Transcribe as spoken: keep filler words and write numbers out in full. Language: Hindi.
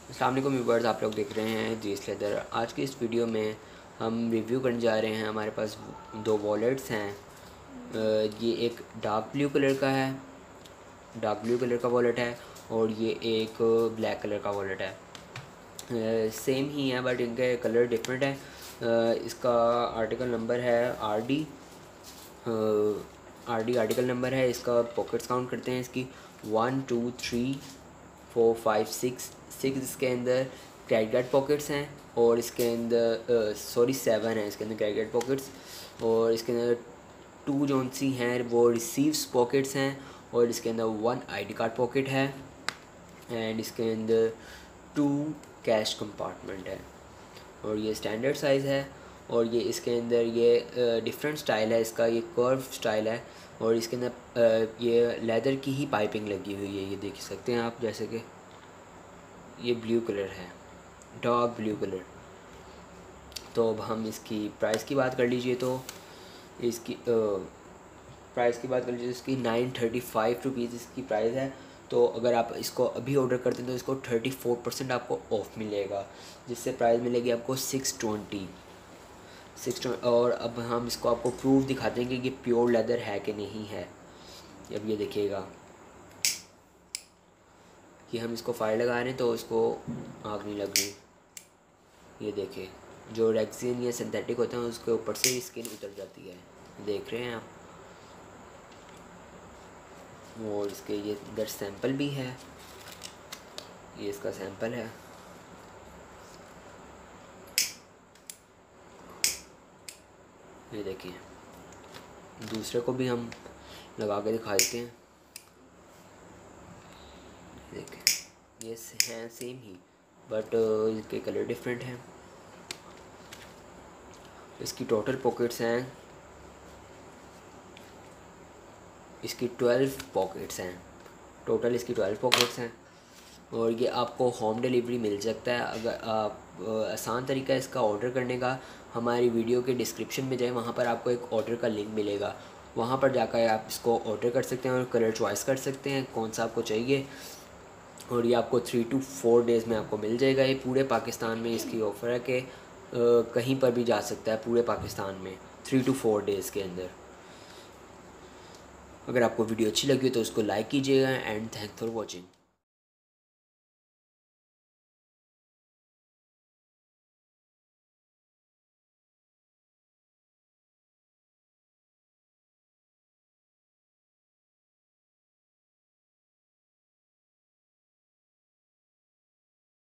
अस्सलाम वालेकुम व्यूअर्स, आप लोग देख रहे हैं जीएस लेदर। आज की इस वीडियो में हम रिव्यू करने जा रहे हैं। हमारे पास दो वॉलेट्स हैं। ये एक डार्क ब्लू कलर का है, डार्क ब्लू कलर का वॉलेट है, और ये एक ब्लैक कलर का वॉलेट है। सेम ही है बट इनके कलर डिफरेंट है। इसका आर्टिकल नंबर है R D R D article number है। इसका पॉकेट्स काउंट करते हैं इसकी one two three four five six six इसके अंदर क्रेडिट कार्ड पॉकेट्स हैं, और इसके अंदर सॉरी सेवन है इसके अंदर क्रेडिट कार्ड पॉकेट्स, और इसके अंदर टू जोन सी हैं वो रिसीव्स पॉकेट्स हैं, और इसके अंदर वन आईडी कार्ड पॉकेट है, एंड इसके अंदर टू कैश कंपार्टमेंट है, और ये स्टैंडर्ड साइज़ है। और ये इसके अंदर ये डिफरेंट स्टाइल है, इसका ये कर्व स्टाइल है, और इसके अंदर ये लेदर की ही पाइपिंग लगी हुई है। ये देख सकते हैं आप, जैसे कि ये ब्लू कलर है, डार्क ब्लू कलर। तो अब हम इसकी प्राइस की बात कर लीजिए तो इसकी प्राइस की बात कर लीजिए इसकी नाइन थर्टी फाइव रुपीज़ इसकी प्राइस है। तो अगर आप इसको अभी ऑर्डर करते हैं तो इसको थर्टी फोर परसेंट आपको ऑफ मिलेगा, जिससे प्राइस मिलेगी आपको सिक्स ट्वेंटी सिक्स और अब हम इसको आपको प्रूफ दिखाते हैं कि ये प्योर लेदर है कि नहीं है। अब ये देखिएगा, कि हम इसको फायर लगा रहे हैं तो इसको आग नहीं लग रही। ये देखिए, जो रेक्सिन या सिंथेटिक होते हैं उसके ऊपर से स्किन उतर जाती है, देख रहे हैं आप। और इसके ये इधर सैंपल भी है, ये इसका सैंपल है। ये देखिए, दूसरे को भी हम लगा के दिखा देते हैं। देखिए, ये हैं सेम ही बट इसके कलर डिफरेंट हैं। इसकी टोटल पॉकेट्स हैं, इसकी ट्वेल्व पॉकेट्स हैं टोटल इसकी ट्वेल्व पॉकेट्स हैं। और ये आपको होम डिलीवरी मिल सकता है। अगर आप आसान तरीका है इसका ऑर्डर करने का, हमारी वीडियो के डिस्क्रिप्शन में जाए, वहाँ पर आपको एक ऑर्डर का लिंक मिलेगा। वहाँ पर जाकर आप इसको ऑर्डर कर सकते हैं और कलर चॉइस कर सकते हैं कौन सा आपको चाहिए, और ये आपको थ्री टू फोर डेज़ में आपको मिल जाएगा। ये पूरे पाकिस्तान में इसकी ऑफ़र है कि कहीं पर भी जा सकता है पूरे पाकिस्तान में थ्री टू फोर डेज़ के अंदर। अगर आपको वीडियो अच्छी लगी तो उसको लाइक कीजिएगा, एंड थैंक्स फॉर वॉचिंग।